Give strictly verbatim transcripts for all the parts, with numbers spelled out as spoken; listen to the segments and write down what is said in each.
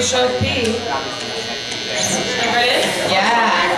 show P. You ready? Yeah.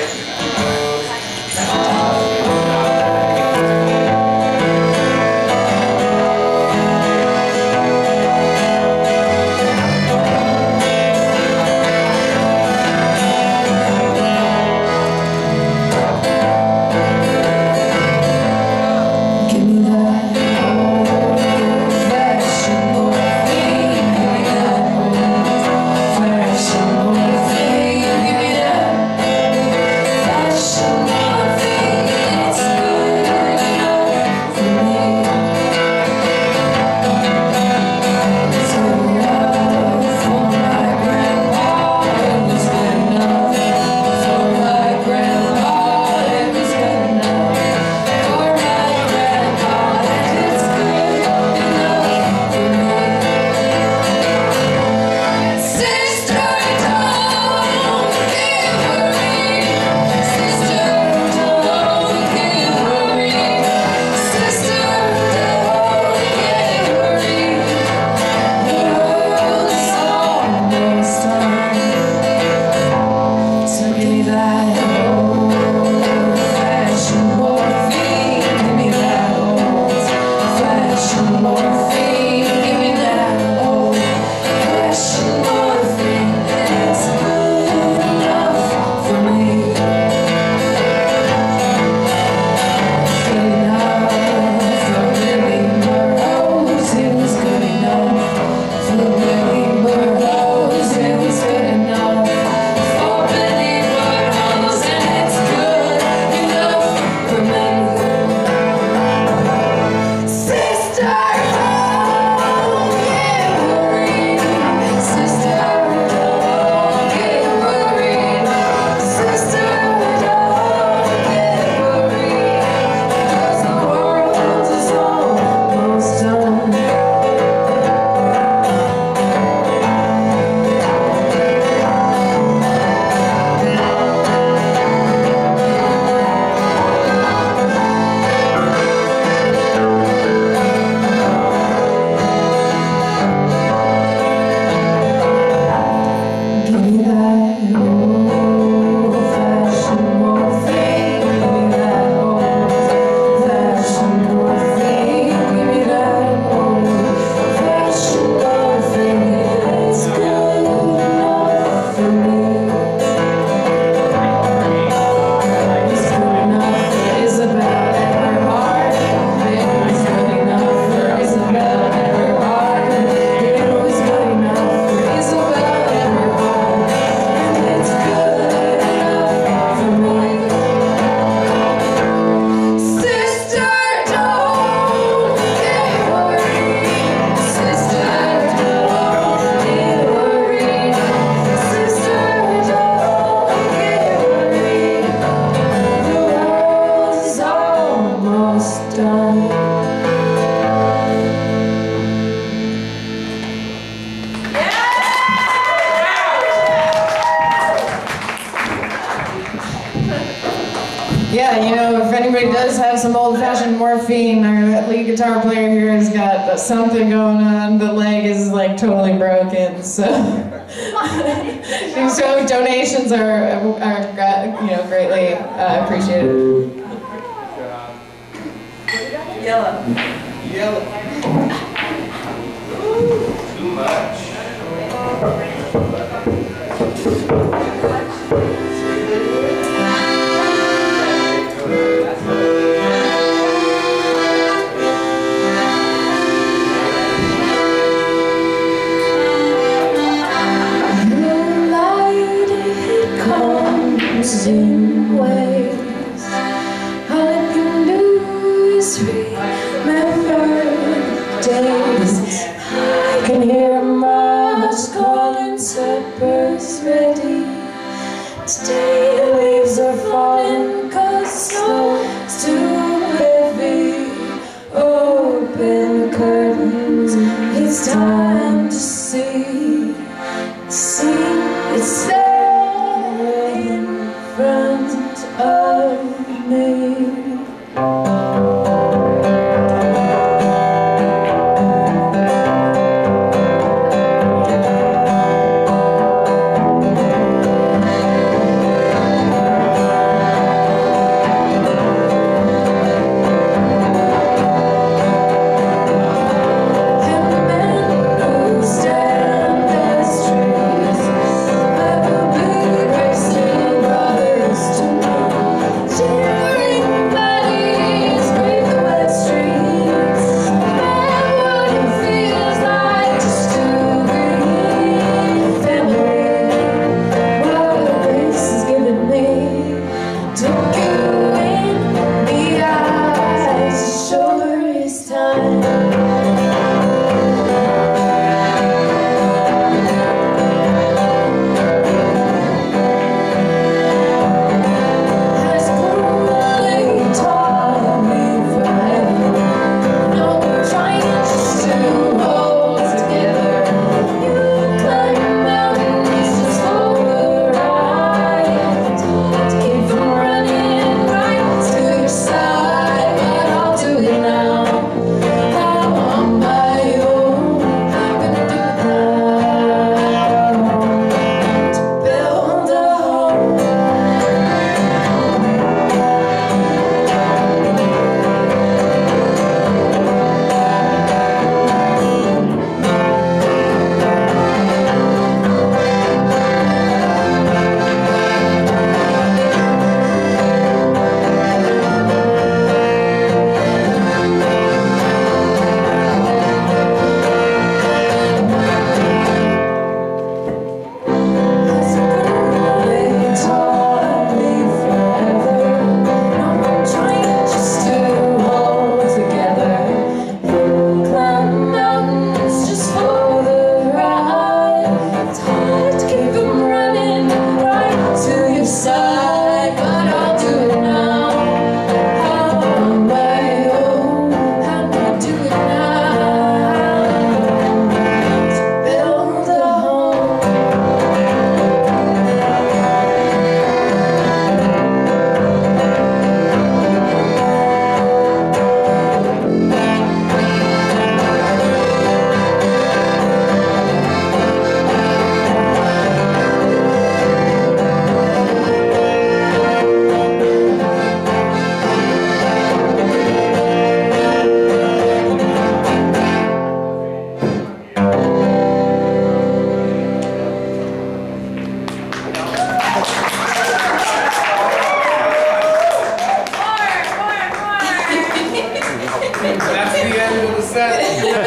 Yeah, you know, if anybody does have some old-fashioned morphine, our lead guitar player here has got something going on. The leg is like totally broken, so so donations are, are you know, greatly uh, appreciated. Yellow. Yellow. Too much. In ways, all I can do is remember days. I can hear mothers calling suppers ready. Today the leaves are falling 'cause snow's too heavy. Open the curtains, it's time to see. See, it's there in front of me. set.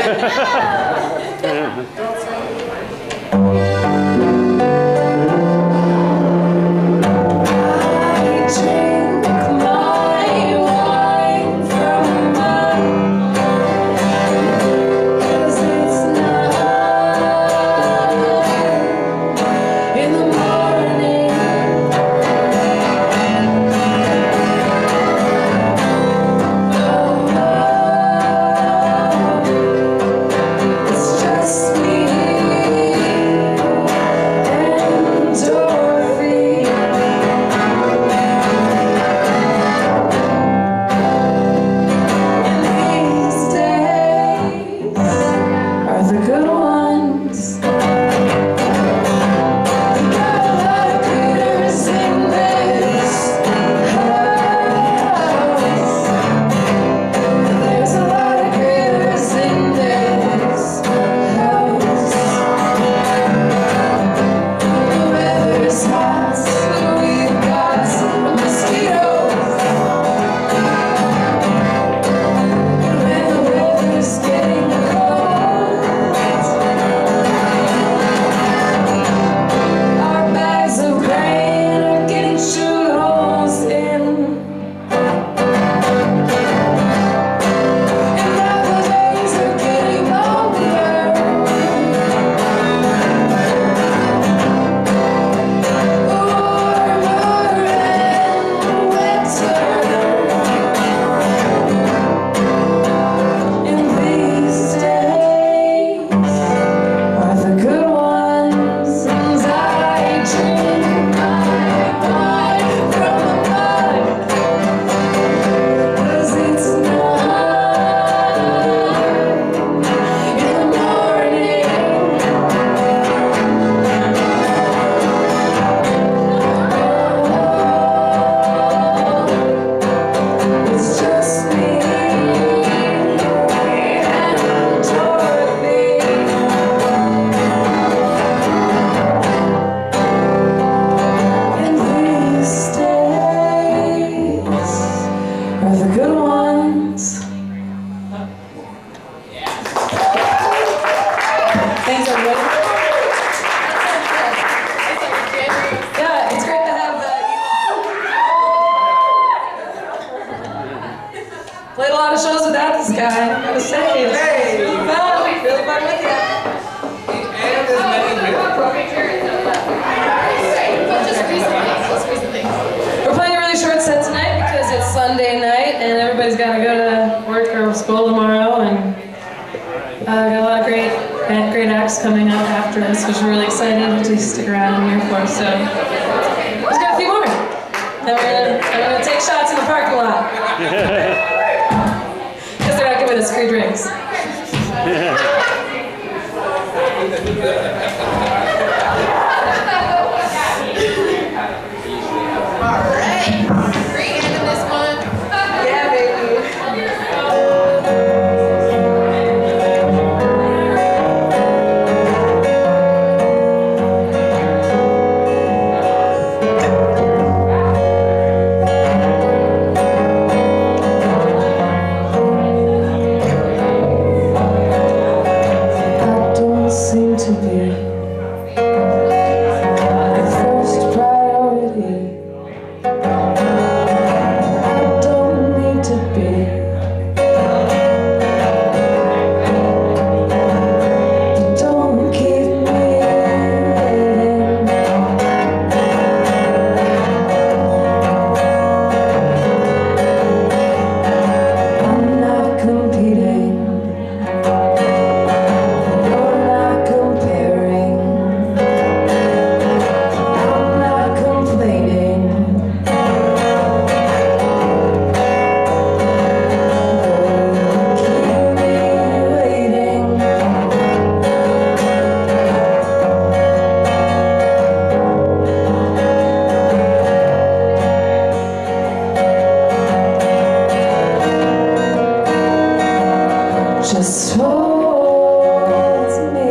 Played a lot of shows without this guy, I gotta say. It's Hey! really fun, really fun with you. And as many We're playing a really short set tonight because it's Sunday night and everybody's got to go to work or school tomorrow, and uh, got a lot of great, great acts coming up after us, which we're really excited to stick around and here for. So let's got a few more. Then we're gonna, I'm gonna take shots in the parking lot because they're not giving us free drinks. Just hold me,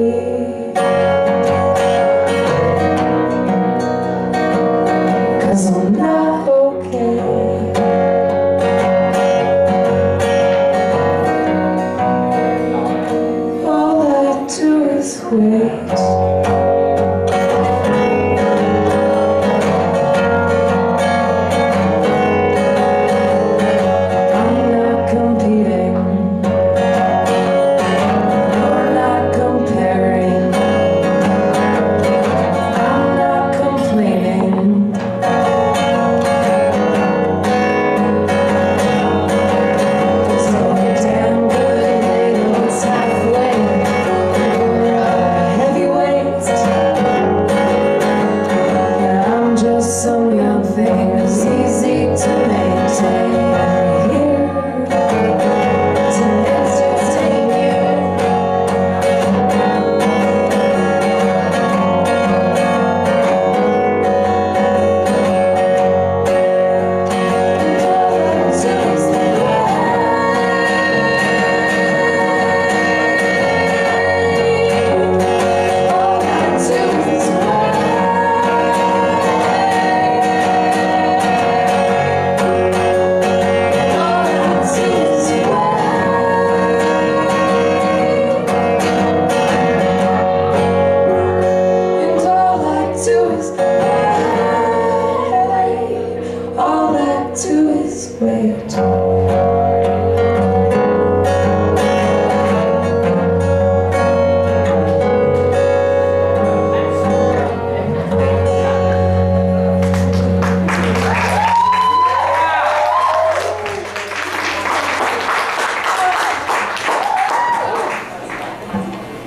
'cause I'm not okay.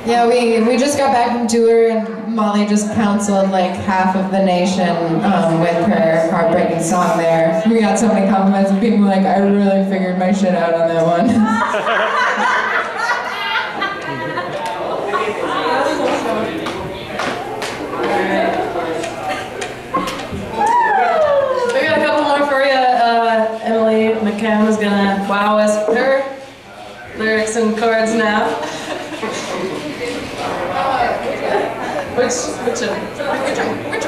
Yeah, we, we just got back from tour and Molly just counseled like half of the nation um, with her heartbreaking song there. We got so many compliments and people were like, I really figured my shit out on that one. We got a couple more for you. Uh, Emily McCann is gonna wow us with her lyrics and chords now. Which, which of?